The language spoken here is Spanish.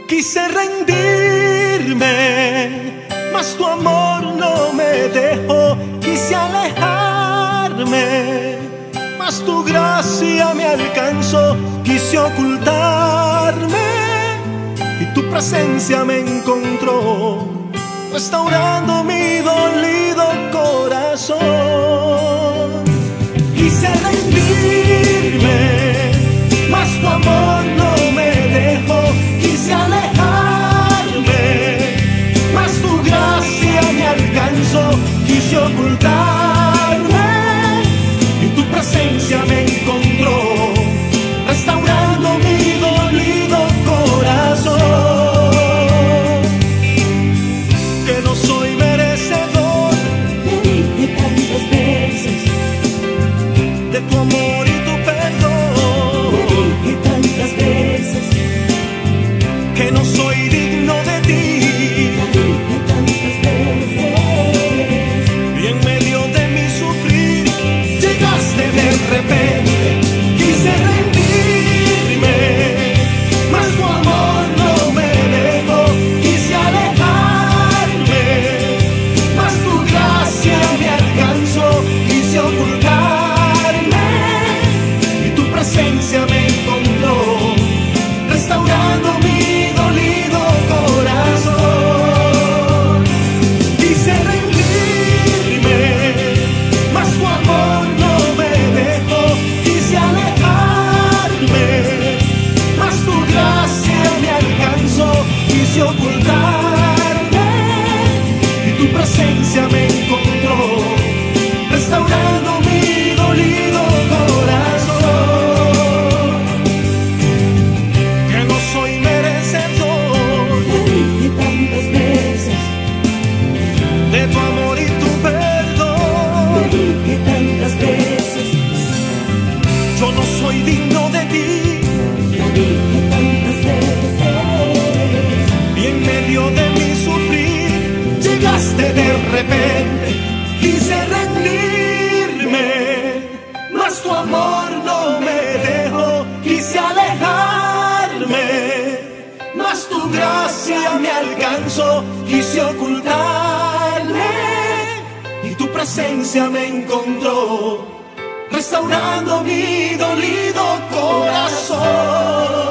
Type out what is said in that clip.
Quise rendirme, mas tu amor no me dejó. Quise alejarme, mas tu gracia me alcanzó. Quise ocultarme y tu presencia me encontró, restaurando mi dolido corazón. Quise rendirme, mas tu amor no me dejó. Quise alejarme, mas tu gracia me alcanzó. Quise ocultarme y tu presencia me encontró, restaurando mi dolido corazón. Que no soy merecedor, te dije tantas veces, de tu amor y tu perdón. te dije tantas veces, Que no soy digno de ti, te dije tantas veces. y en medio de mi sufrir llegaste de repente. Quise rendirme, mas tu amor no me dejó. Quise alejarme, mas tu gracia me alcanzó. Quise ocultarme y tu presencia me encontró, restaurando mi dolido corazón. Quise rendirme, mas tu amor no me dejó. Quise alejarme, mas tu gracia me alcanzó. Quise ocultarme y tu presencia me encontró, restaurando mi dolido corazón. Que no soy merecedor Te dije tantas veces, de tu amor y tu te perdón. dije tantas veces, Yo no soy digno de ti, te dije tantas veces. y en medio de mi sufrir llegaste de repente. Quise rendirme, mas tu amor no me dejó. Quise alejarme, mas tu gracia me alcanzó. Quise ocultarme y tu presencia me encontró, restaurando mi dolido corazón.